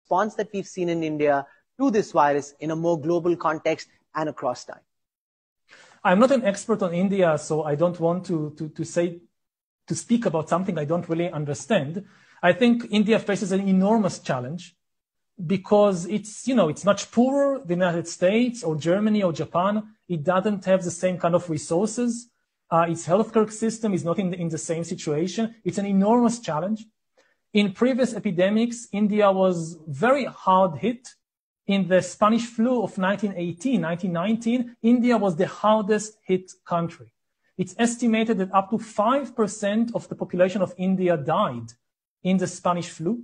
response that we've seen in India to this virus in a more global context and across time? I'm not an expert on India, so I don't want to speak about something I don't really understand. I think India faces an enormous challenge because it's much poorer than the United States or Germany or Japan. It doesn't have the same kind of resources. Its healthcare system is not in the same situation. It's an enormous challenge. In previous epidemics, India was very hard hit. In the Spanish flu of 1919, India was the hardest hit country. It's estimated that up to 5% of the population of India died in the Spanish flu.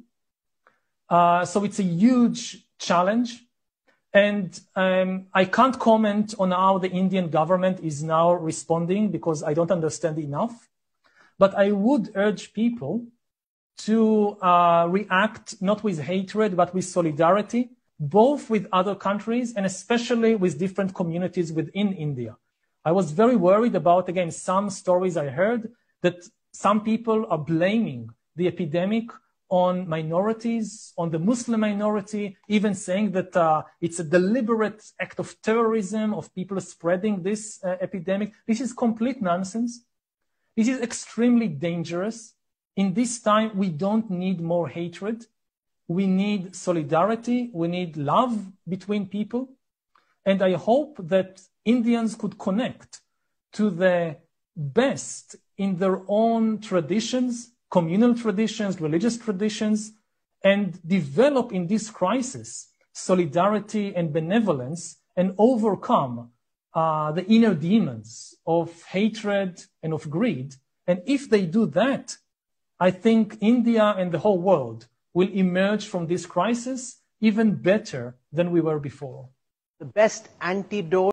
So it's a huge challenge. And I can't comment on how the Indian government is now responding because I don't understand enough. But I would urge people to react not with hatred, but with solidarity, both with other countries and especially with different communities within India. I was very worried about, again, some stories I heard that some people are blaming the epidemic on minorities, on the Muslim minority, even saying that it's a deliberate act of terrorism of people spreading this epidemic. This is complete nonsense. This is extremely dangerous. In this time, we don't need more hatred. We need solidarity. We need love between people. And I hope that Indians could connect to the best in their own traditions, communal traditions, religious traditions, and develop in this crisis solidarity and benevolence and overcome the inner demons of hatred and of greed. And if they do that, I think India and the whole world will emerge from this crisis even better than we were before. The best antidote